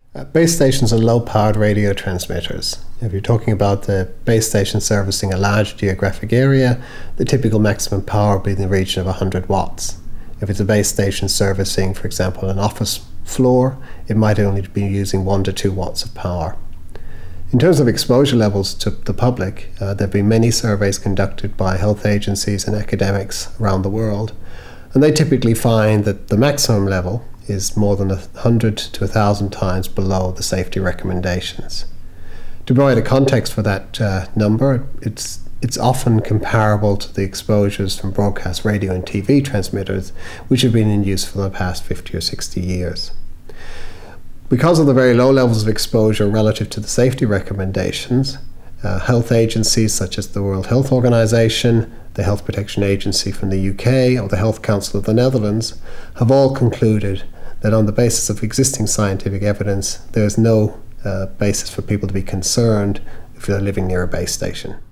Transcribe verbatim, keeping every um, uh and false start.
Uh, base stations are low-powered radio transmitters. If you're talking about the base station servicing a large geographic area, the typical maximum power will be in the region of one hundred watts. If it's a base station servicing, for example, an office floor, it might only be using one to two watts of power. In terms of exposure levels to the public, uh, there have been many surveys conducted by health agencies and academics around the world, and they typically find that the maximum level is more than one hundred to one thousand times below the safety recommendations. To provide a context for that uh, number, it's, it's often comparable to the exposures from broadcast radio and T V transmitters, which have been in use for the past fifty or sixty years. Because of the very low levels of exposure relative to the safety recommendations, uh, health agencies such as the World Health Organization, the Health Protection Agency from the U K, or the Health Council of the Netherlands have all concluded that on the basis of existing scientific evidence, there is no uh, basis for people to be concerned if they're living near a base station.